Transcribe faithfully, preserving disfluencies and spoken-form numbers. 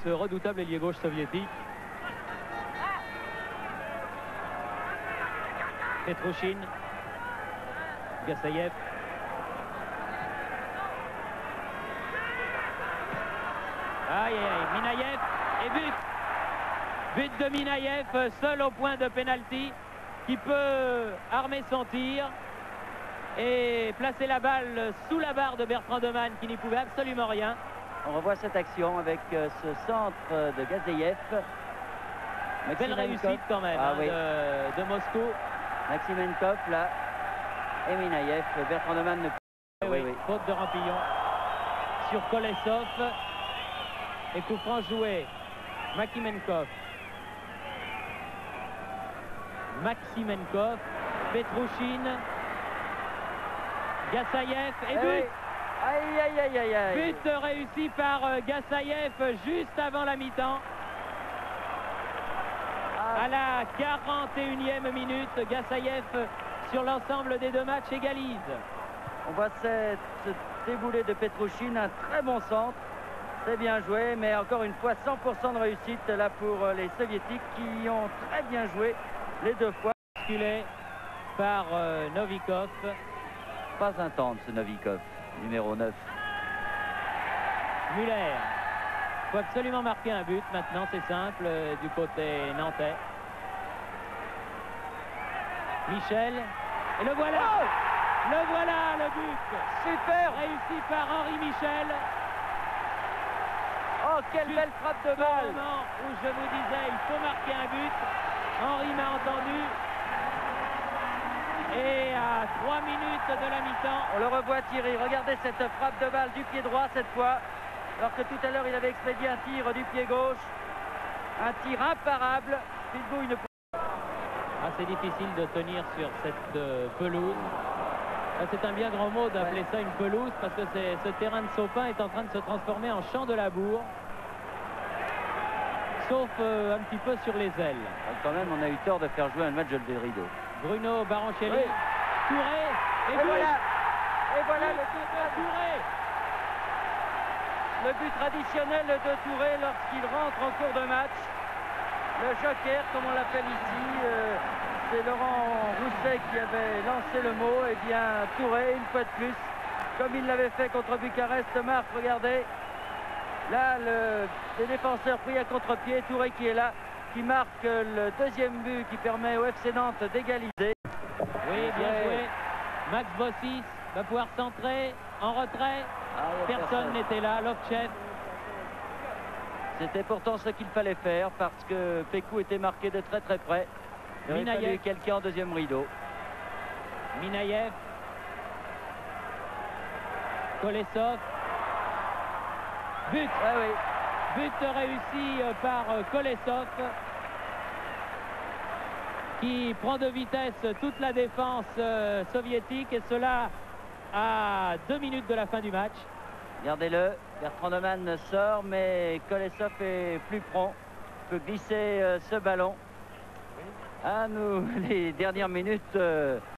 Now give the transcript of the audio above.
ce redoutable ailier gauche soviétique. Petrouchine, Gassayev. Aïe, aïe, aïe, Minayev et but. But de Minayev, seul au point de pénalty, qui peut armer son tir et placer la balle sous la barre de Bertrand Demanne, qui n'y pouvait absolument rien. On revoit cette action avec euh, ce centre de Gazayev. Belle réussite quand même ah, hein, oui. de, de Moscou. Maximenkov là et Minayev. Bertrand Demanne ne... oui, oui, oui. Faute de Rampillon sur Kolesov. Et coup franc joué. Maximenkov. Maximenkov. Petrouchine. Gassayev et but. Oui. Aïe, aïe, aïe, aïe, aïe. But réussi par euh, Gassayev juste avant la mi-temps. Ah. À la quarante et unième minute, Gassayev sur l'ensemble des deux matchs égalise. On voit cette, ce déboulé de Petrouchine, un très bon centre. C'est bien joué, mais encore une fois, cent pour cent de réussite là pour les Soviétiques qui ont très bien joué les deux fois. Basculé par euh, Novikov. Pas un tendre ce Novikov, numéro neuf. Muller. Il faut absolument marquer un but maintenant, c'est simple, euh, du côté nantais. Michel. Et le voilà. Oh, le voilà, le but. Super. Réussi par Henri Michel. Oh, quelle belle frappe de balle. Au moment où je vous disais, il faut marquer un but. Henri m'a entendu. Et à trois minutes de la mi-temps. On le revoit tirer. Regardez cette frappe de balle du pied droit cette fois. Alors que tout à l'heure, il avait expédié un tir du pied gauche. Un tir imparable. Pitbull ne... Ah, c'est difficile de tenir sur cette euh, pelouse. C'est un bien grand mot d'appeler ouais. ça une pelouse parce que ce terrain de Sopin est en train de se transformer en champ de labour. Sauf euh, un petit peu sur les ailes. Quand même, on a eu tort de faire jouer un match de rideau. Bruno Baroncelli, oui. Touré, et, et but. voilà, et voilà but le but de Touré. Le but traditionnel de Touré lorsqu'il rentre en cours de match. Le joker, comme on l'appelle ici, euh, c'est Laurent Rousset qui avait lancé le mot. Et eh bien, Touré, une fois de plus, comme il l'avait fait contre Bucarest, marque, regardez. Là, le, les défenseurs pris à contre-pied, Touré qui est là, qui marque le deuxième but qui permet au F C Nantes d'égaliser. Oui, bien ouais. joué. Max Bossis va pouvoir centrer en retrait. Ah, personne n'était là, Lovchev. C'était pourtant ce qu'il fallait faire parce que Pécou était marqué de très très près. Il aurait fallu quelqu'un en deuxième rideau. Minayev. Kolesov. But. Ah oui. But réussi par Kolesov, qui prend de vitesse toute la défense euh, soviétique, et cela à deux minutes de la fin du match. Regardez-le, Bertrand Demanne sort, mais Kolesov est plus prompt, peut glisser euh, ce ballon. Ah, nous, les dernières minutes, euh,